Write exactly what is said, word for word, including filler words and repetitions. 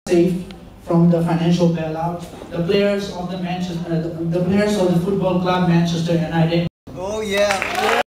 safe from the financial bailout. The players of the Manchester, uh, the, the players of the football club Manchester United. Oh yeah.